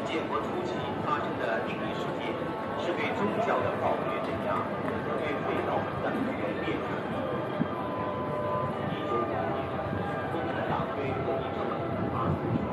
建国初期发生的灵异事件，是对宗教的暴虐镇压和对非道的毁灭之一。1955年，共产党对共议政府发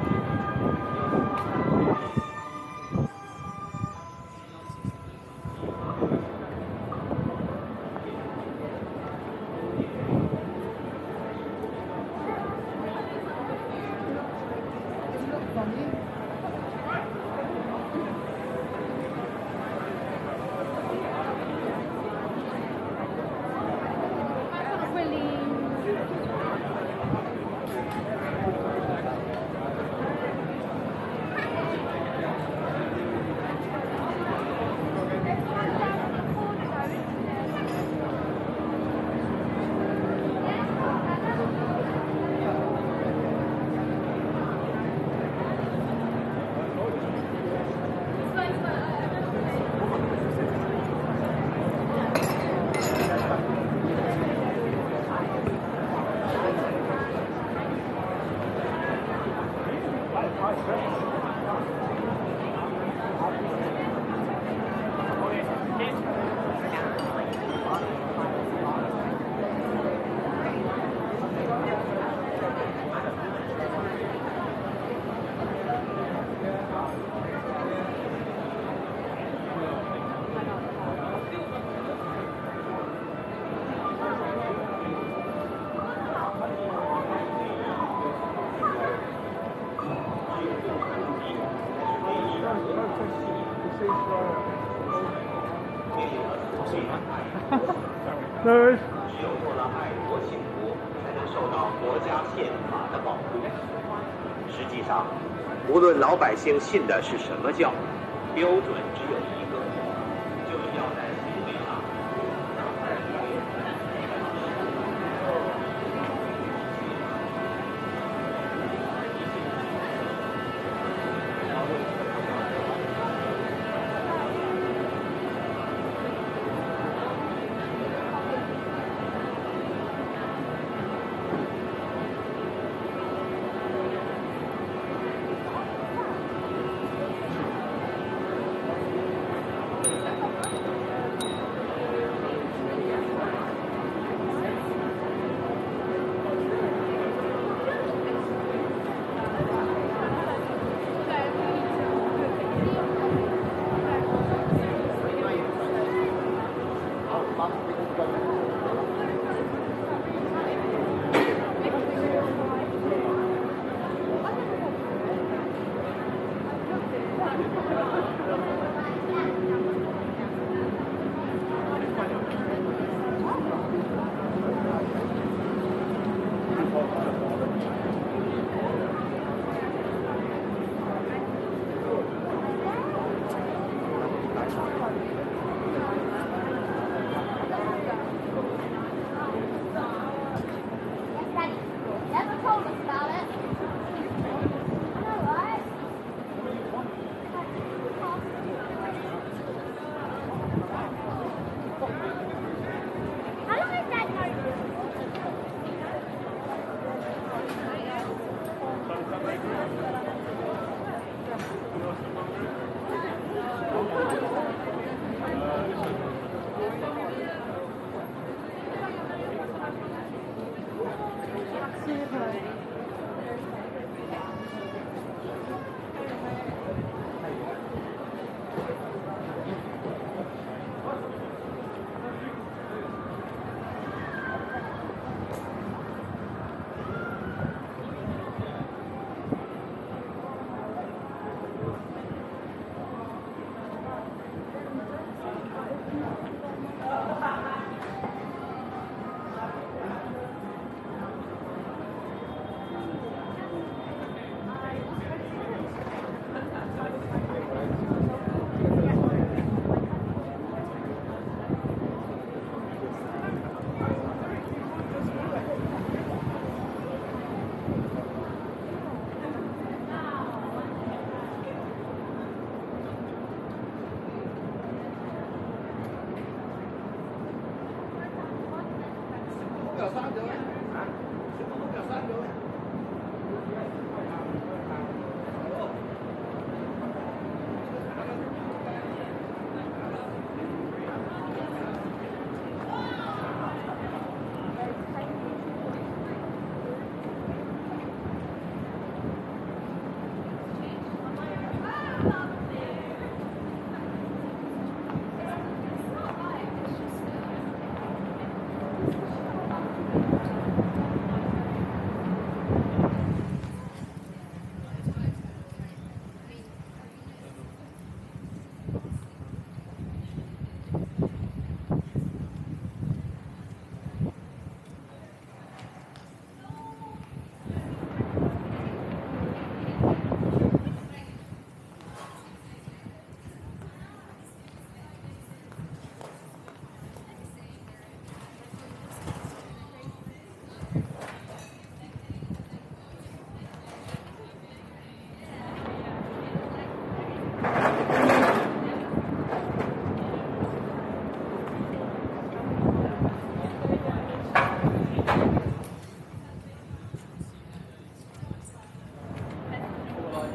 只有做了爱国信徒，才能受到国家宪法的保护。实际上，无论老百姓信的是什么教，标准只有一个，就是要在行为上让人民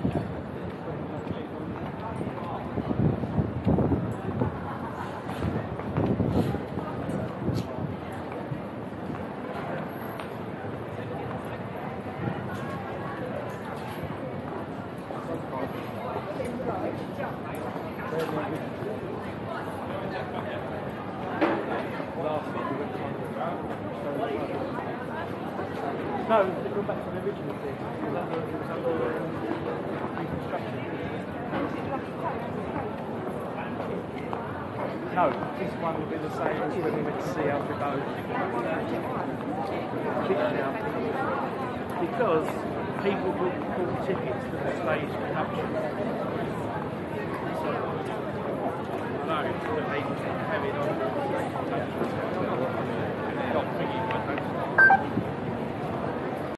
No, go back to the original thing. It was under reconstruction. No, this one will be the same as when we went to see Alfred Bow. Because people bought tickets to the stage production. No, that they carried on. Not thinking, I don't